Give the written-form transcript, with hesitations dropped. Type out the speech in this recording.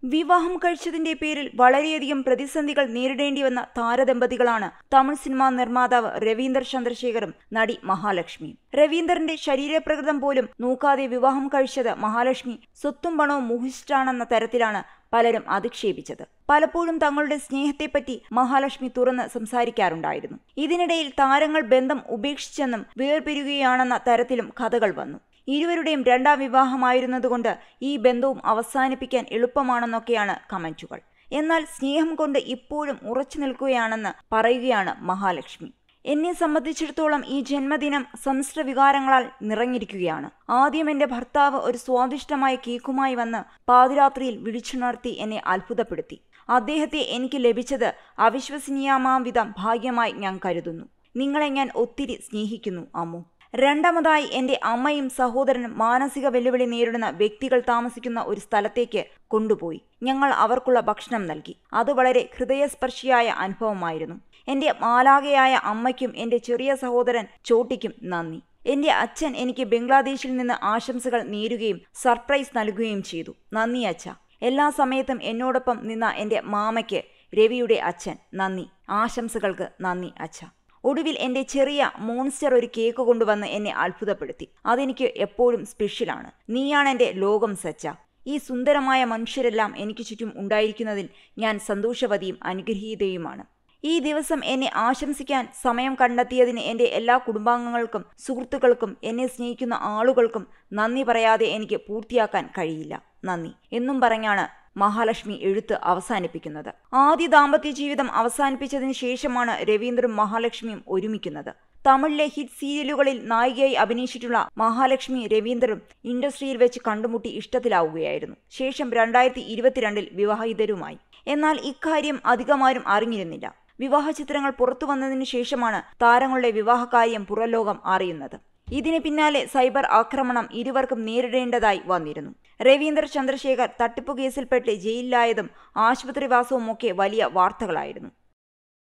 വിവാഹം കഴിച്ചതിന്റെ പേരിൽ വളരെയധികം പ്രതിസന്ധികൾ നേരിടേണ്ടി വന്ന താരദമ്പതികളാണ് തമിഴ് സിനിമാ നിർമ്മാതാവ് രവീന്ദർ ചന്ദ്രശേഖറും നടി മഹാലക്ഷ്മിയും. രവീന്ദറിന്റെ ശരീരപ്രകൃതം പോലും നോക്കാതെ വിവാഹം കഴിച്ചത് മഹാലക്ഷ്മി സ്വത്തും പണവും മോഹിച്ചിട്ടാണെന്ന തരത്തിലാണ് പലരും അധിക്ഷേപിച്ചത്. പലപ്പോഴും തങ്ങളുടെ സ്നേഹത്തെപ്പറ്റി മഹാലക്ഷ്മി തുറന്ന് സംസാരിക്കാറുണ്ടായിരുന്നു. ഇതിനിടയിൽ താരങ്ങൾ ബന്ധം ഉപേക്ഷിച്ചെന്നും വേർപിരിയുകയാണെന്ന തരത്തിലും കഥകൾ വന്നു. ഇരുവരുടെയും രണ്ടാം വിവാഹമായിരുന്നതുകൊണ്ട് ഈ ബന്ധവും അവസാനിപ്പിക്കാൻ എളുപ്പമാണെന്നൊക്കെയാണ് കമന്റുകൾ. എന്നാൽ സ്നേഹം കൊണ്ട് ഇപ്പോഴും ഉറച്ചു നിൽക്കുകയാണെന്ന് പറയുകയാണ് മഹാലക്ഷ്മി. എന്നെ സംബന്ധിച്ചിടത്തോളം ഈ ജന്മദിനം സമ്മിശ്ര വികാരങ്ങളാൽ നിറഞ്ഞിരിക്കുകയാണ്. ആദ്യം എന്റെ ഭർത്താവ് ഒരു സ്വാദിഷ്ടമായ കേക്കുമായി വന്ന് പാതിരാത്രിയിൽ വിളിച്ചുണർത്തി എന്നെ അത്ഭുതപ്പെടുത്തി. അദ്ദേഹത്തെ എനിക്ക് ലഭിച്ചത് അവിശ്വസനീയമാം വിധം ഭാഗ്യമായി ഞാൻ കരുതുന്നു. നിങ്ങളെ ഞാൻ ഒത്തിരി സ്നേഹിക്കുന്നു അമ്മു. രണ്ടാമതായി എന്റെ അമ്മയും സഹോദരനും മാനസിക വെല്ലുവിളി നേരിടുന്ന വ്യക്തികൾ താമസിക്കുന്ന ഒരു സ്ഥലത്തേക്ക് കൊണ്ടുപോയി. ഞങ്ങൾ അവർക്കുള്ള ഭക്ഷണം നൽകി. അത് വളരെ ഹൃദയസ്പർശിയായ അനുഭവമായിരുന്നു. എന്റെ മാലാഖയായ അമ്മയ്ക്കും എന്റെ ചെറിയ സഹോദരൻ ചോട്ടിക്കും നന്ദി. എന്റെ അച്ഛൻ എനിക്ക് ബംഗ്ലാദേശിൽ നിന്ന് ആശംസകൾ നേരുകയും സർപ്രൈസ് നൽകുകയും ചെയ്തു. നന്ദി അച്ഛ. എല്ലാ സമയത്തും എന്നോടൊപ്പം നിന്ന എന്റെ മാമയ്ക്ക്, രവിയുടെ അച്ഛൻ, നന്ദി. ആശംസകൾക്ക് നന്ദി അച്ഛ. ഒടുവിൽ എന്റെ ചെറിയ മോൺസ്റ്റർ ഒരു കേക്ക് കൊണ്ടുവന്ന് എന്നെ അത്ഭുതപ്പെടുത്തി. അതെനിക്ക് എപ്പോഴും സ്പെഷ്യലാണ്. നീയാണ് എന്റെ ലോകം സച്ച. ഈ സുന്ദരമായ മനുഷ്യരെല്ലാം എനിക്ക് ചുറ്റും ഉണ്ടായിരിക്കുന്നതിൽ ഞാൻ സന്തോഷവതിയും അനുഗ്രഹീതയുമാണ്. ഈ ദിവസം എന്നെ ആശംസിക്കാൻ സമയം കണ്ടെത്തിയതിന് എന്റെ എല്ലാ കുടുംബാംഗങ്ങൾക്കും സുഹൃത്തുക്കൾക്കും എന്നെ സ്നേഹിക്കുന്ന ആളുകൾക്കും നന്ദി പറയാതെ എനിക്ക് പൂർത്തിയാക്കാൻ കഴിയില്ല. നന്ദി എന്നും പറഞ്ഞാണ് മഹാലക്ഷ്മി എഴുത്ത് അവസാനിപ്പിക്കുന്നത്. ആദ്യ ദാമ്പത്യ ജീവിതം അവസാനിപ്പിച്ചതിന് ശേഷമാണ് രവീന്ദറും മഹാലക്ഷ്മിയും ഒരുമിക്കുന്നത്. തമിഴിലെ ഹിറ്റ് സീരിയലുകളിൽ നായികയായി അഭിനയിച്ചിട്ടുള്ള മഹാലക്ഷ്മി രവീന്ദറും ഇൻഡസ്ട്രിയിൽ വെച്ച് കണ്ടുമുട്ടി ഇഷ്ടത്തിലാവുകയായിരുന്നു. ശേഷം 2022 വിവാഹിതരുമായി. എന്നാൽ ഇക്കാര്യം അധികമാരും അറിഞ്ഞിരുന്നില്ല. വിവാഹ ചിത്രങ്ങൾ പുറത്തു വന്നതിനു ശേഷമാണ് താരങ്ങളുടെ വിവാഹകാര്യം പുറംലോകം അറിയുന്നത്. ഇതിന് പിന്നാലെ സൈബർ ആക്രമണം ഇരുവർക്കും നേരിടേണ്ടതായി വന്നിരുന്നു. രവീന്ദർ ചന്ദ്രശേഖർ തട്ടിപ്പു കേസിൽപ്പെട്ട് ജയിലിലായതും ആശുപത്രിവാസവുമൊക്കെ വലിയ വാർത്തകളായിരുന്നു.